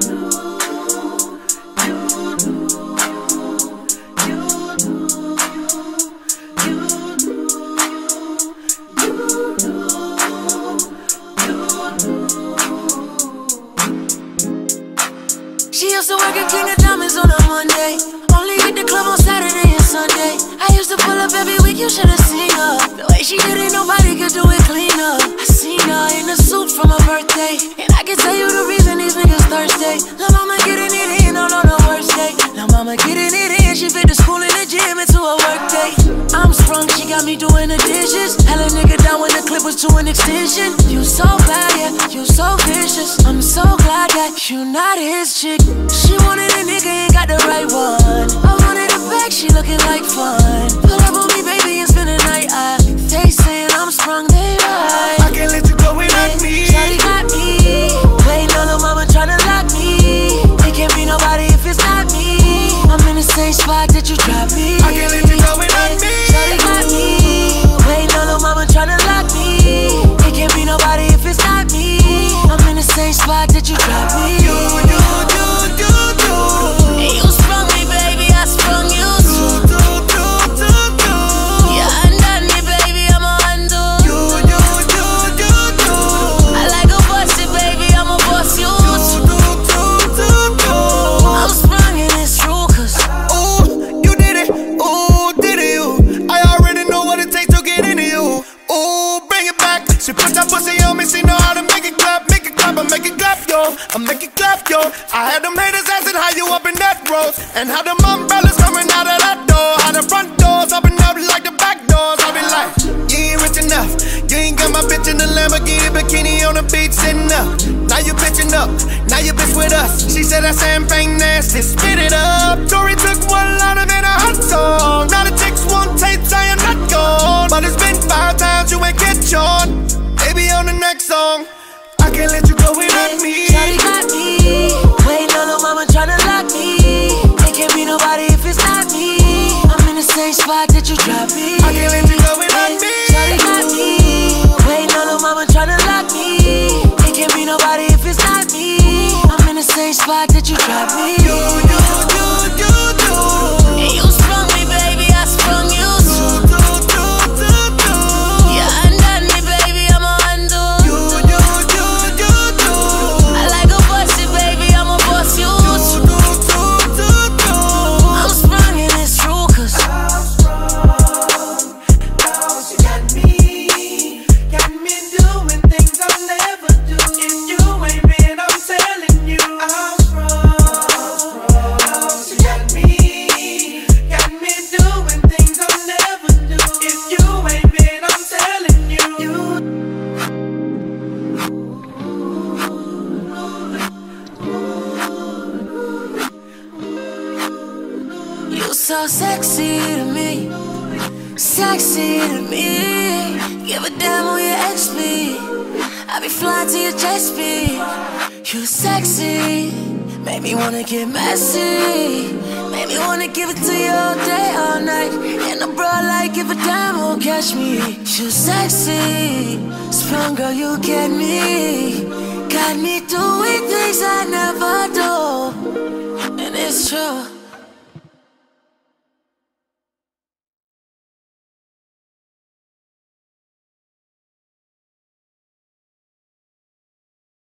She used to work at King of Diamonds on a Monday, only hit the club on Saturday and Sunday. I used to pull up every week, you should've seen her. The way she did it, nobody could do it cleaner. I seen her in a suit from her birthday, and I can tell you the reason these niggas thirsty. Lil' mama getting it in all on her worst day. Lil' mama getting it in, she fit the school and the gym into a work day. I'm sprung, she got me doing the dishes. Hell a nigga down when the clip was to an extension. You so bad, yeah, you so vicious. I'm so glad that you not his chick. She wanted a nigga, ain't got the right one. I wanted a bag, she looking like fun. Pull up on me, baby, and spend the night. They saying I'm sprung, they right. I can't let you go without me. Shawty got me waiting on lil' mama tryna lock me. It can't be nobody if it's not me. I'm in the same spot that you dropped me. I can't let you go without me. Shawty got me waiting on lil' mama tryna lock me. It can't be nobody if it's not me. I'm in the same spot that you dropped me. You. And you sprung me, baby, I sprung you too. Yeah, undone me, baby, I'm a undo. I like a bossy, baby, I'm a boss you too. I'm sprung and it's true, cause Ooh, you did it, ooh, did it you. I already know what it takes to get into you. Ooh, bring it back. She put that pussy on me, she know how to make it clap, I make it clap, yo, I make it clap, yo. I had them haters asking how you up in that road, and how them umbrellas coming out of that door, how the front doors open up like the back doors. I be like, you ain't rich enough, you ain't got my bitch in the Lamborghini bikini on the beach sitting up. Now you bitching up, now you bitch with us. She said that champagne nasty, spit it up. Tory took one line and made a hot song. Now the chicks want tapes, I am not gone, but it's been 5 times you ain't catch on. Baby, on the next song, I can't let you go without me. Shawty got me waiting on lil' mama tryna lock me. It can't be nobody if it's not me. I'm in the same spot that you dropped me. I can't let you go without me. Shawty got me waiting on lil' mama tryna lock me. It can't be nobody if it's not me. I'm in the same spot that you dropped me. You. And you sprung me, baby, I sprung you too. Yeah, undone me, baby, I'm a undo. I like a bossy, baby, I'm a boss you too. I'm sprung and it's true, cause she got me doing things I'll never do. If you ain't been, I'm telling you, I'm sprung. She got me doing things I'll never do. If you ain't been, I'm telling you. You so sexy to me, sexy to me. Give a damn on your XP, I be flying to your jet speed. You sexy, make me wanna get messy, make me wanna give it to you all day, all night. And a bro like give a damn who'll catch me. You sexy, sprung girl, you get me. Got me doing things I never do, and it's true.